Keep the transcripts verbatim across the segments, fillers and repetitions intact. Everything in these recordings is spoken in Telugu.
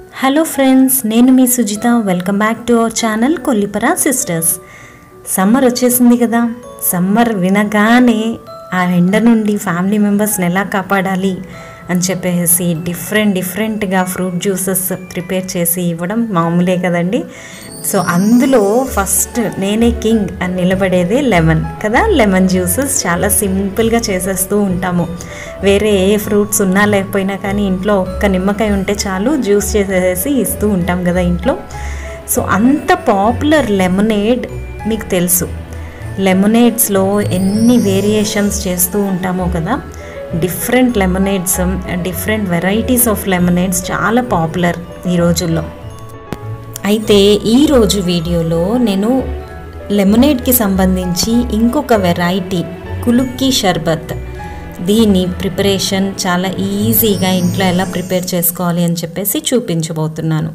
హలో ఫ్రెండ్స్, నేను మీ Sujitha. Welcome back to our channel Kollipara sisters. Summer వచ్చేసింది కదా. సమ్మర్ వినగానే ఆ ఎండ నుండి ఫ్యామిలీ మెంబర్స్ని ఎలా కాపాడాలి అని చెప్పేసి డిఫరెంట్ డిఫరెంట్గా ఫ్రూట్ జ్యూసెస్ ప్రిపేర్ చేసి ఇవ్వడం మామూలే కదండి. సో అందులో ఫస్ట్ నేనే కింగ్ అని నిలబడేదే లెమన్ కదా. లెమన్ జ్యూసెస్ చాలా సింపుల్గా చేసేస్తూ ఉంటాము. వేరే ఏ ఫ్రూట్స్ ఉన్నా లేకపోయినా కానీ ఇంట్లో ఒక్క నిమ్మకాయ ఉంటే చాలు, జ్యూస్ చేసేసి ఇస్తూ ఉంటాం కదా ఇంట్లో. సో అంత పాపులర్ లెమనేడ్ మీకు తెలుసు. లెమనేడ్స్లో ఎన్ని వేరియేషన్స్ చేస్తూ ఉంటామో కదా. Different lemonades, different varieties of lemonades చాలా పాపులర్ ఈ రోజుల్లో. అయితే ఈరోజు వీడియోలో నేను లెమనేడ్కి సంబంధించి ఇంకొక వెరైటీ కులుక్కీ షర్బత్, దీని ప్రిపరేషన్ చాలా ఈజీగా ఇంట్లో ఎలా ప్రిపేర్ చేసుకోవాలి అని చెప్పేసి చూపించబోతున్నాను.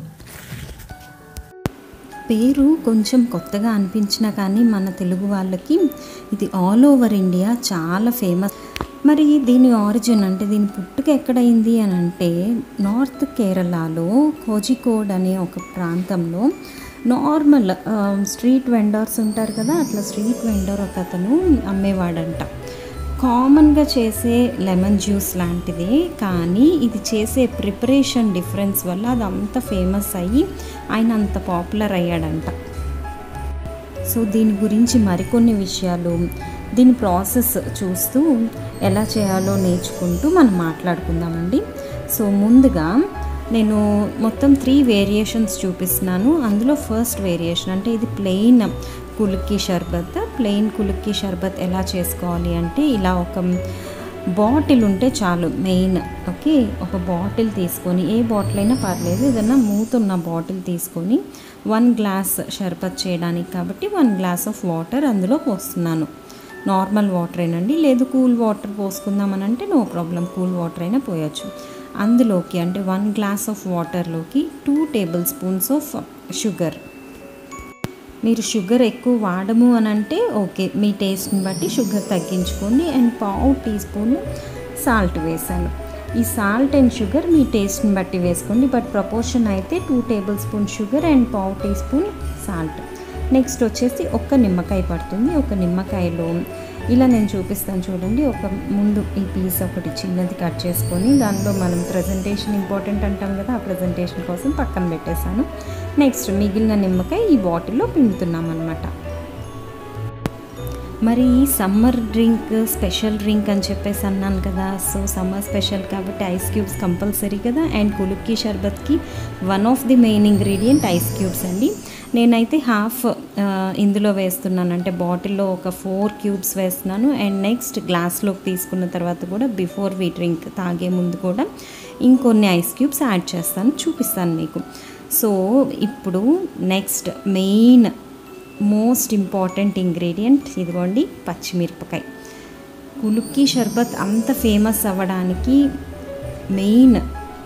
పేరు కొంచెం కొత్తగా అనిపించినా కానీ మన తెలుగు వాళ్ళకి ఇది ఆల్ ఓవర్ ఇండియా చాలా ఫేమస్. మరి దీని ఆరిజిన్ అంటే దీని పుట్టుక ఎక్కడైంది అని అంటే నార్త్ కేరళలో కోజికోడ్ అనే ఒక ప్రాంతంలో నార్మల్ స్ట్రీట్ వెండర్స్ ఉంటారు కదా, అట్లా స్ట్రీట్ వెండర్ ఒక అతను అమ్మేవాడంట. కామన్గా చేసే లెమన్ జ్యూస్ లాంటిదే, కానీ ఇది చేసే ప్రిపరేషన్ డిఫరెన్స్ వల్ల అది అంత ఫేమస్ అయ్యి ఆయన అంత పాపులర్ అయ్యాడంట. సో దీని గురించి మరికొన్ని విషయాలు, దీని ప్రాసెస్ చూస్తూ ఎలా చేయాలో నేర్చుకుంటూ మనం మాట్లాడుకుందామండి. సో ముందుగా నేను మొత్తం త్రీ వేరియేషన్స్ చూపిస్తున్నాను. అందులో ఫస్ట్ వేరియేషన్ అంటే ఇది ప్లెయిన్ కులుక్కీ షర్బత్. ప్లెయిన్ కులుక్కీ షర్బత్ ఎలా చేసుకోవాలి అంటే ఇలా ఒక బాటిల్ ఉంటే చాలు మెయిన్. ఓకే, ఒక బాటిల్ తీసుకొని, ఏ బాటిల్ అయినా పర్లేదు, ఏదైనా మూతున్న బాటిల్ తీసుకొని వన్ గ్లాస్ షర్బత్ చేయడానికి కాబట్టి వన్ గ్లాస్ ఆఫ్ వాటర్ అందులో పోస్తున్నాను. నార్మల్ వాటర్ అయినండి, లేదు కూల్ వాటర్ పోసుకుందామని అంటే నో ప్రాబ్లం, కూల్ వాటర్ అయినా పోయచ్చు. అందులోకి అంటే వన్ గ్లాస్ ఆఫ్ వాటర్లోకి two tablespoons of sugar. మీరు షుగర్ ఎక్కువ వాడము అని అంటే ఓకే, మీ టేస్ట్ని బట్టి షుగర్ తగ్గించుకోండి. అండ్ పావు టీ స్పూన్ సాల్ట్ వేసాను. ఈ సాల్ట్ అండ్ షుగర్ మీ టేస్ట్ని బట్టి వేసుకోండి, బట్ ప్రపోర్షన్ అయితే two tablespoons sugar and పావు టీ స్పూన్ సాల్ట్. నెక్స్ట్ వచ్చేసి ఒక్క నిమ్మకాయ పడుతుంది. ఒక నిమ్మకాయలో ఇలా నేను చూపిస్తాను చూడండి. ఒక ముందు ఈ పీస్ ఒకటి చిన్నది కట్ చేసుకొని దానిలో మనం ప్రజెంటేషన్ ఇంపార్టెంట్ అంటాం కదా, ఆ ప్రజెంటేషన్ కోసం పక్కన పెట్టేశాను. నెక్స్ట్ మిగిలిన నిమ్మకాయ ఈ బాటిల్లో పిండుతున్నాం అన్నమాట. మరి ఈ సమ్మర్ డ్రింక్ స్పెషల్ డ్రింక్ అని చెప్పేసి అన్నాను కదా. సో సమ్మర్ స్పెషల్ కాబట్టి ఐస్ క్యూబ్స్ కంపల్సరీ కదా. అండ్ కులుక్కీ షర్బత్కి one of the main ingredient ice cubes అండి. నేనైతే హాఫ్ ఇందులో వేస్తున్నాను, అంటే బాటిల్లో ఒక ఫోర్ క్యూబ్స్ వేస్తున్నాను. అండ్ నెక్స్ట్ గ్లాస్లోకి తీసుకున్న తర్వాత కూడా బిఫోర్ వీ డ్రింక్ తాగే ముందు కూడా ఇంకొన్ని ఐస్ క్యూబ్స్ యాడ్ చేస్తాను, చూపిస్తాను మీకు. సో ఇప్పుడు next main most important ingredient ఇదిగోండి, పచ్చిమిరపకాయ. కులుక్కీ షర్బత్ అంత ఫేమస్ అవ్వడానికి మెయిన్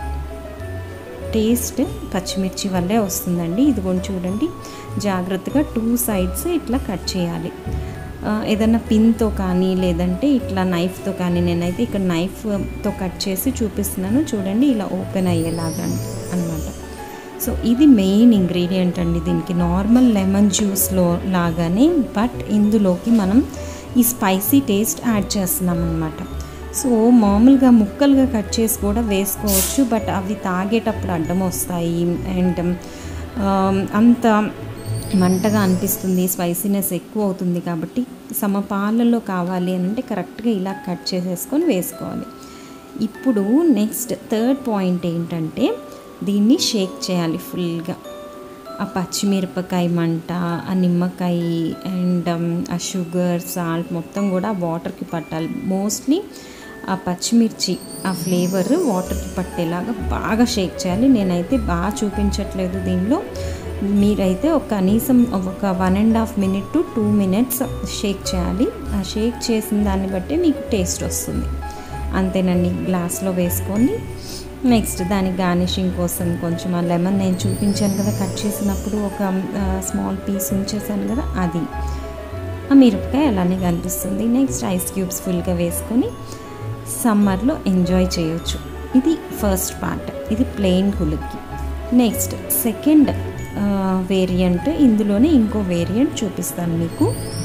టేస్ట్ పచ్చిమిర్చి వల్లే వస్తుందండి. ఇదిగోండి చూడండి, జాగ్రత్తగా టూ సైడ్స్ ఇట్లా కట్ చేయాలి. ఏదైనా పిన్తో కానీ లేదంటే ఇట్లా నైఫ్తో కానీ, నేనైతే ఇక్కడ నైఫ్తో కట్ చేసి చూపిస్తున్నాను చూడండి, ఇలా ఓపెన్ అయ్యేలాగా అన్నమాట. సో ఇది మెయిన్ ఇంగ్రీడియంట్ అండి దీనికి. నార్మల్ లెమన్ జ్యూస్లో లాగానే, బట్ ఇందులోకి మనం ఈ స్పైసీ టేస్ట్ యాడ్ చేస్తున్నాం అన్నమాట. సో మామూలుగా ముక్కలుగా కట్ చేసి కూడా వేసుకోవచ్చు, బట్ అవి తాగేటప్పుడు అడ్డం వస్తాయి అండ్ అంత మంటగా అనిపిస్తుంది, స్పైసీనెస్ ఎక్కువ అవుతుంది. కాబట్టి సమపాలలో కావాలి అని అంటే కరెక్ట్గా ఇలా కట్ చేసేసుకొని వేసుకోవాలి. ఇప్పుడు నెక్స్ట్ థర్డ్ పాయింట్ ఏంటంటే దీన్ని షేక్ చేయాలి ఫుల్గా. ఆ పచ్చిమిరపకాయ మంట, ఆ నిమ్మకాయ అండ్ ఆ షుగర్, సాల్ట్ మొత్తం కూడా వాటర్కి పట్టాలి. మోస్ట్లీ ఆ పచ్చిమిర్చి ఆ ఫ్లేవర్ వాటర్కి పట్టేలాగా బాగా షేక్ చేయాలి. నేనైతే బాగా చూపించట్లేదు దీనిలో, మీరైతే ఒక కనీసం ఒక one and half minute to two minutes shake చేయాలి. ఆ షేక్ చేసిన దాన్ని బట్టి మీకు టేస్ట్ వస్తుంది. అంతేనండి, గ్లాస్లో వేసుకోండి. నెక్స్ట్ దాని గార్నిషింగ్ కోసం కొంచెం ఆ లెమన్ నేను చూపించాను కదా కట్ చేసినప్పుడు ఒక స్మాల్ పీస్ ఉంచేసాను కదా, అది ఆ మిరపకాయ అలానే కనిపిస్తుంది. నెక్స్ట్ ఐస్ క్యూబ్స్ ఫుల్గా వేసుకొని సమ్మర్లో ఎంజాయ్ చేయొచ్చు. ఇది ఫస్ట్ పార్ట్, ఇది ప్లెయిన్ కులుక్కీ. నెక్స్ట్ సెకండ్ వేరియంట్, ఇందులోనే ఇంకో వేరియంట్ చూపిస్తాను మీకు.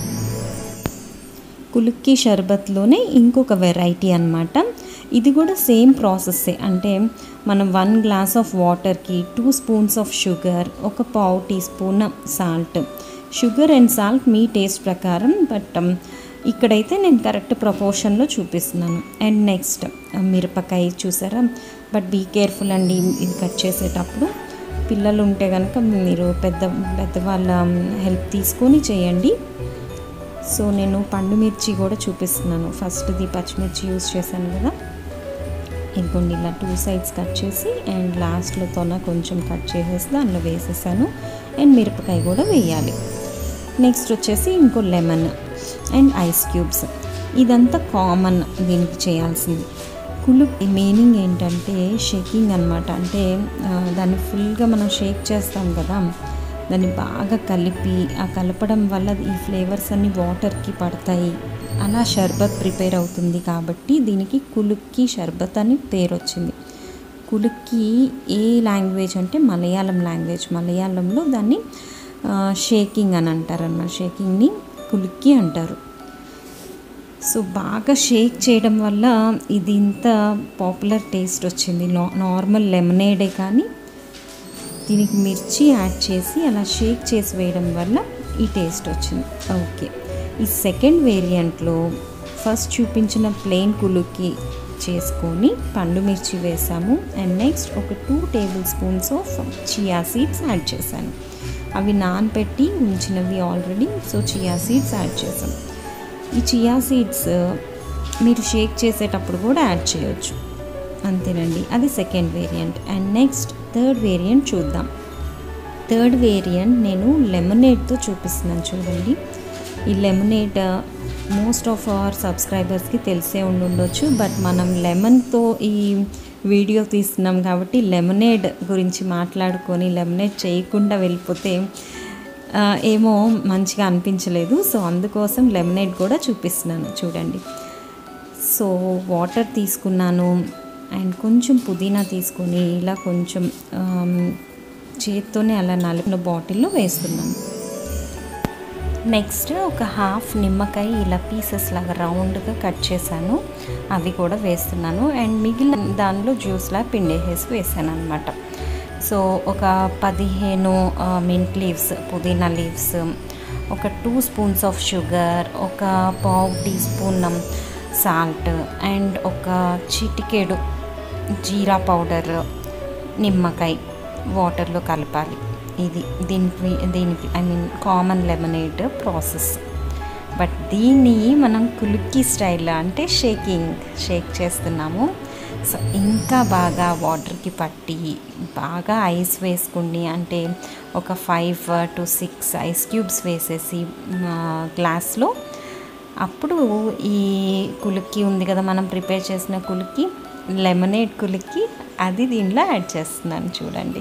కులుక్కి షర్బత్లోనే ఇంకొక వెరైటీ అన్నమాట. ఇది కూడా సేమ్ ప్రాసెస్సే. అంటే మనం వన్ గ్లాస్ ఆఫ్ వాటర్కి టూ స్పూన్స్ ఆఫ్ షుగర్, ఒక పావు teaspoon salt, sugar and salt మీ టేస్ట్ ప్రకారం, బట్ ఇక్కడైతే నేను కరెక్ట్ ప్రపోర్షన్లో చూపిస్తున్నాను. అండ్ నెక్స్ట్ మిరపకాయ చూసారా, బట్ బీ కేర్ఫుల్ అండి ఇది కట్ చేసేటప్పుడు. పిల్లలు ఉంటే కనుక మీరు పెద్ద పెద్దవాళ్ళ హెల్ప్ తీసుకొని చేయండి. సో నేను పండు మిర్చి కూడా చూపిస్తున్నాను. ఫస్ట్ది పచ్చిమిర్చి యూజ్ చేశాను కదా, ఇంకొన్ని ఇలా టూ సైడ్స్ కట్ చేసి అండ్ లాస్ట్లో తొన కొంచెం కట్ చేసేసి దానిలో వేసేసాను. అండ్ మిరపకాయ కూడా వేయాలి. నెక్స్ట్ వచ్చేసి ఇంకో లెమన్ అండ్ ఐస్ క్యూబ్స్. ఇదంతా కామన్ దీనికి చేయాల్సింది. కులు మీనింగ్ ఏంటంటే షేకింగ్ అనమాట. అంటే దాన్ని ఫుల్గా మనం షేక్ చేస్తాం కదా, దాన్ని బాగా కలిపి ఆ కలపడం వల్ల ఈ ఫ్లేవర్స్ అన్నీ వాటర్కి పడతాయి, అలా షర్బత్ ప్రిపేర్ అవుతుంది. కాబట్టి దీనికి కులుక్కి షర్బత్ అని పేరు వచ్చింది. కులుక్కి ఏ లాంగ్వేజ్ అంటే మలయాళం లాంగ్వేజ్. మలయాళంలో దాన్ని షేకింగ్ అని అంటారు అన్నమాట. షేకింగ్ని కులుక్కి అంటారు. సో బాగా షేక్ చేయడం వల్ల ఇది ఇంత పాపులర్ టేస్ట్ వచ్చింది. నార్మల్ లెమనేడే కానీ దీనికి మిర్చి యాడ్ చేసి అలా షేక్ చేసి వేయడం వల్ల ఈ టేస్ట్ వచ్చింది. ఓకే, ఈ సెకండ్ వేరియంట్లో ఫస్ట్ చూపించిన ప్లెయిన్ కులుక్కి చేసుకొని పండు మిర్చి వేసాము. అండ్ నెక్స్ట్ ఒక two tablespoons of chia seeds add చేశాను. అవి నానబెట్టి ఉంచినవి ఆల్రెడీ. సో చియా సీడ్స్ యాడ్ చేసాం. ఈ చియా సీడ్స్ మీరు షేక్ చేసేటప్పుడు కూడా యాడ్ చేయొచ్చు. అంతేనండి, అది second variant. And next third variant చూద్దాం. థర్డ్ వేరియంట్ నేను లెమనేడ్తో చూపిస్తున్నాను. చూడండి, ఈ లెమనేడ్ మోస్ట్ ఆఫ్ అవర్ సబ్స్క్రైబర్స్కి తెలిసే ఉండుండొచ్చు. బట్ మనం లెమన్తో ఈ వీడియో తీస్తున్నాం కాబట్టి లెమనేడ్ గురించి మాట్లాడుకొని లెమనేడ్ చేయకుండా వెళ్ళిపోతే ఏమో మంచిగా అనిపించలేదు. సో అందుకోసం లెమనేడ్ కూడా చూపిస్తున్నాను. చూడండి, సో వాటర్ తీసుకున్నాను అండ్ కొంచెం పుదీనా తీసుకొని ఇలా కొంచెం చేత్తోనే అలా నలిపిన బాటిల్లో వేస్తున్నాను. నెక్స్ట్ ఒక హాఫ్ నిమ్మకాయ ఇలా పీసెస్ లాగా రౌండ్గా కట్ చేశాను, అవి కూడా వేస్తున్నాను. అండ్ మిగిలిన దానిలో జ్యూస్లా పిండేసేసి వేసాను అనమాట. సో ఒక పదిహేను మింట్ లీవ్స్, పుదీనా లీవ్స్, ఒక టూ స్పూన్స్ ఆఫ్ షుగర్, ఒక పావు టీ స్పూన్ సాల్ట్ అండ్ ఒక చిటికెడు జీరా పౌడర్, నిమ్మకాయ వాటర్లో కలపాలి. ఇది దీనికి దీనికి I mean common lemonade process. But దీన్ని మనం కులుక్కి స్టైల్ అంటే షేకింగ్ షేక్ చేస్తున్నాము. సో ఇంకా బాగా వాటర్కి పట్టి బాగా ఐస్ వేసుకుని, అంటే ఒక five to six ice cubes వేసేసి గ్లాస్లో, అప్పుడు ఈ కులుక్కి ఉంది కదా మనం ప్రిపేర్ చేసిన కులుక్కి, లెమనేడ్ కులుక్కి, అది దీనిలో యాడ్ చేస్తున్నాను. చూడండి,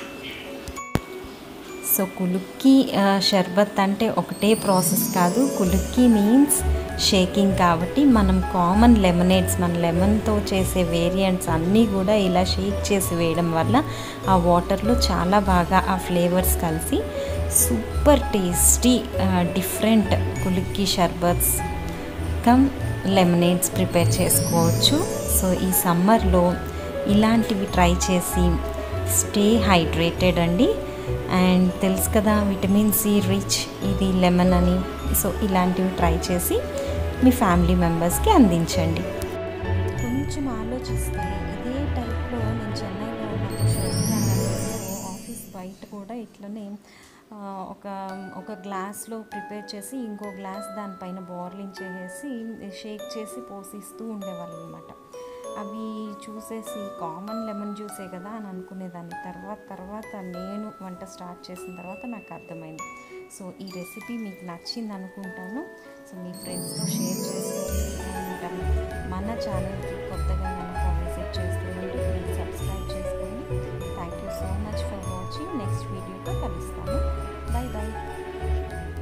సో కులుక్కి షర్బత్ అంటే ఒకటే ప్రాసెస్ కాదు. కులుక్కి మీన్స్ షేకింగ్ కాబట్టి మనం కామన్ లెమనేడ్స్, మన లెమన్తో చేసే వేరియంట్స్ అన్నీ కూడా ఇలా షేక్ చేసి వేయడం వల్ల ఆ వాటర్లో చాలా బాగా ఆ ఫ్లేవర్స్ కలిసి సూపర్ టేస్టీ డిఫరెంట్ కులుక్కి షర్బత్స్ కమ్ లెమనేడ్స్ ప్రిపేర్ చేసుకోవచ్చు. సో ఈ సమ్మర్లో ఇలాంటివి ట్రై చేసి స్టే హైడ్రేటెడ్ అండి. అండ్ తెలుసు కదా విటమిన్ సి రిచ్ ఇది లెమన్ అని. సో ఇలాంటివి ట్రై చేసి మీ ఫ్యామిలీ మెంబర్స్కి అందించండి. కొంచెం ఆలోచిస్తే ఇదే టైప్లో నేను చెన్నైలో ఉన్నప్పుడు ఆఫీస్ బయట కూడా ఇట్లనే ఒక ఒక గ్లాస్లో ప్రిపేర్ చేసి ఇంకో గ్లాస్ దానిపైన బార్లింగ్ చేసేసి షేక్ చేసి పోసిస్తూ ఉండేవాళ్ళు అనమాట. అవి చూసేసి కామన్ లెమన్ జ్యూసే కదా అని అనుకునేదాన్ని. తర్వాత తర్వాత నేను వంట స్టార్ట్ చేసిన తర్వాత నాకు అర్థమైంది. సో ఈ రెసిపీ మీకు నచ్చింది అనుకుంటాను. సో మీ ఫ్రెండ్స్తో షేర్ చేసుకోండి. అండ్ మన ఛానల్కి కొత్తగా కనుక విజిట్ చేస్తూ ఉంటే ప్లీజ్ సబ్స్క్రైబ్ చేసుకోండి. Thank you so much for watching. Next వీడియోతో కలుస్తాను. Bye bye.